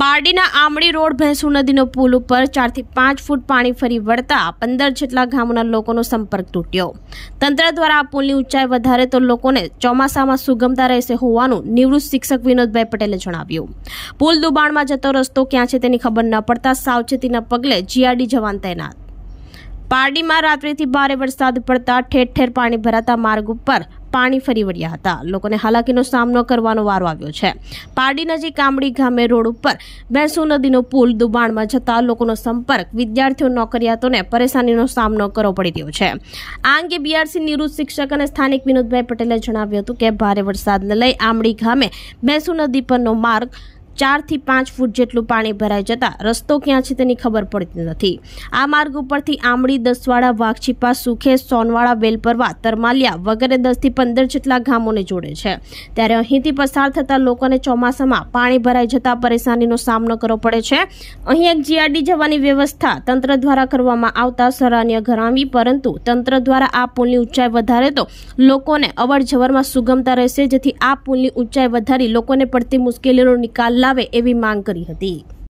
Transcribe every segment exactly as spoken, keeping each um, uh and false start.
પારડીના આમડી road ભેંસુ નદીનો પુલ ઉપર ચારથી પાંચ ફૂટ પાણી ફરી વળતા પંદર જેટલા ગામોના લોકોનો સંપર્ક તૂટ્યો। તંત્ર દ્વારા આ પુલની ઊંચાઈ વધારે તો લોકોને ચોમાસામાં સુગમતા રહેશે હોવાનું નિવૃત્ત શિક્ષક વિનોદભાઈ પટેલે જણાવ્યું। પુલ દુબાણમાં જતો રસ્તો ક્યાં છે તેની ખબર ન પડતા સાવચેતીના પગલે જીઆરડી જવાન તૈનાત। પારડીમાં રાત્રિથી ભારે વરસાદ પડતા ઠેર ઠેર પાણી ભરાતા માર્ગ ઉપર પાણી ફરી વળ્યા હતા। લોકોને હાલાકીનો સામનો કરવાનો વારો આવ્યો છે। પારડી નજીક આમડી ગામે રોડ ઉપર ભેંસુ નદીનો પુલ દુબાણમાં જતા લોકોનો સંપર્ક વિદ્યાર્થીઓ નોકરિયાતોને પરેશાનીનો સામનો કરવો પડી રહ્યો છે। આ અંગે બીઆરસી નિવૃત્ત શિક્ષક અને સ્થાનિક વિનોદભાઈ પટેલે જણાવ્યું હતું કે ભારે વરસાદને લઈ આમડી ગામે ભેંસુ નદી પરનો માર્ગ ચાર થી પાંચ ફૂટ જેટલું પાણી ભરાઈ જતા રસ્તો ક્યાં છે તેની ખબર પડતી નથી। આ માર્ગ ઉપરથી આમડી દસવાડા વાઘછીપા સુખેશ સોનવાડા વેલપરવા તરમાલિયા વગેરે દસ થી પંદર જેટલા ગામોને જોડે છે। ત્યારે અહીંથી પસાર થતા લોકોને ચોમાસામાં પાણી ભરાઈ જતા પરેશાનીનો સામનો કરવો પડે છે। અહીં એક જીઆરડી જવાની વ્યવસ્થા તંત્ર દ્વારા કરવામાં આવતા સરાહનીય ગણાવી, પરંતુ તંત્ર દ્વારા આ પુલની ઊંચાઈ વધારે તો લોકોને અવર જવરમાં સુગમતા રહેશે, જેથી આ પુલની ઊંચાઈ વધારી લોકોને પડતી મુશ્કેલીનો નિકાલ લાવે એવી માંગ કરી હતી।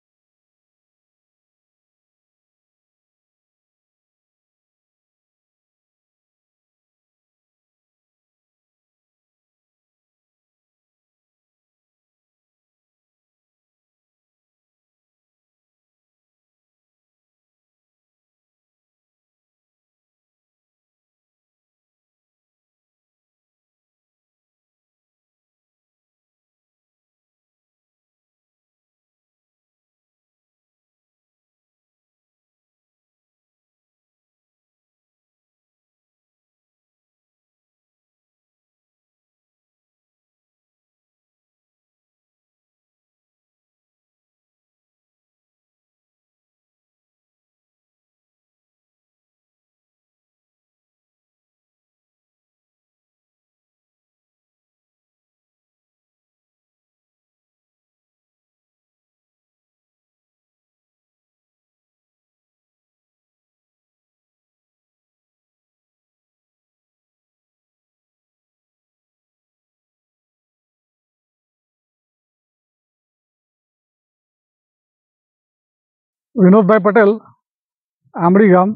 વિનોદભાઈ પટેલ, આમડી ગામ।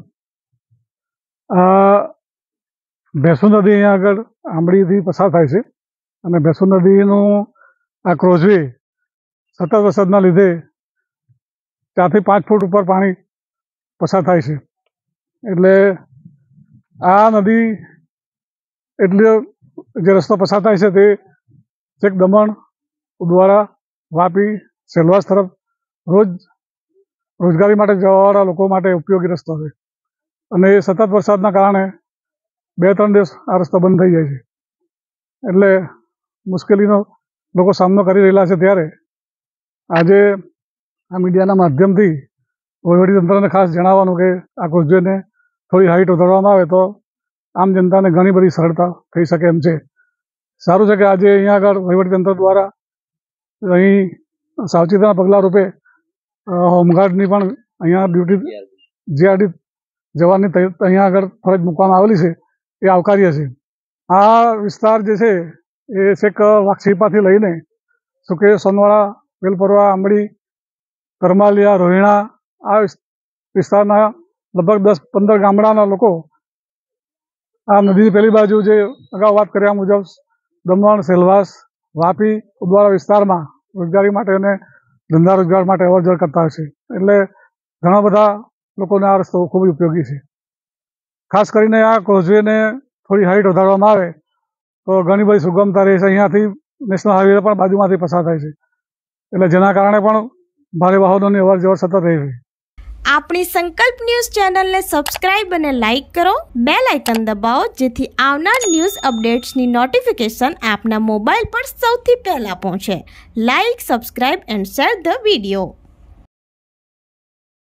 ભેંસુ નદી અહીંયા આગળ આમડીથી પસાર થાય છે અને ભેંસુ નદીનું આ ક્રોઝવે સતત વરસાદના લીધે ચારથી પાંચ ફૂટ ઉપર પાણી પસાર થાય છે। એટલે આ નદી એટલે જે રસ્તો પસાર થાય છે તે છેક દમણ, ઉદવાડા, વાપી, સેલવાસ તરફ રોજ રોજગારી માટે જવાવાળા લોકો માટે ઉપયોગી રસ્તો છે અને એ સતત વરસાદના કારણે બે ત્રણ દિવસ આ રસ્તો બંધ થઈ જાય છે। એટલે મુશ્કેલીનો લોકો સામનો કરી રહેલા છે। ત્યારે આજે આ મીડિયાના માધ્યમથી વહીવટીતંત્રને ખાસ જણાવવાનું કે આ ક્રોઝવેને થોડી હાઈટ વધારવામાં આવે તો આમ જનતાને ઘણી બધી સરળતા થઈ શકે એમ છે। સારું છે કે આજે અહીંયા આગળ વહીવટીતંત્ર દ્વારા અહીં સાવચેતીના પગલાં રૂપે હોમગાર્ડની પણ અહીંયા ડ્યુટી જીઆરડી જવાનની અહીંયા આગળ ફરજ મૂકવામાં આવેલી છે, એ આવકાર્ય છે। આ વિસ્તાર જે છે એ છેક વાઘછીપાથી લઈને સુકેશ, સોનવાડા, વેલપરવા, આંબડી, તરમાલિયા, રોહિણા આ વિસ્તારના લગભગ દસ પંદર ગામડાના લોકો આ નદીની પેલી બાજુ જે અગાઉ વાત કર્યા મુજબ દમણ, સેલવાસ, વાપી, ઉદવાડા વિસ્તારમાં રોજગારી માટે અને ધંધા રોજગાર માટે અવર જવર કરતા હશે। એટલે ઘણા બધા લોકોને આ રસ્તો ખૂબ જ ઉપયોગી છે। ખાસ કરીને આ ક્રોઝવેને થોડી હાઈટ વધારવામાં આવે તો ઘણી બધી સુગમતા રહેશે। અહીંયાથી નેશનલ હાઈવે પણ બાજુમાંથી પસાર થાય છે, એટલે જેના કારણે પણ ભારે વાહનોની અવર જવર સતત રહેશે। આપણી સંકલ્પ ન્યૂઝ ચેનલને સબસ્ક્રાઇબ અને લાઇક કરો, બેલ આઇકન દબાવો, જેથી આવનાર ન્યૂઝ અપડેટ્સની નોટિફિકેશન આપના મોબાઈલ પર સૌથી પહેલા પહોંચે। Like, subscribe and share the video.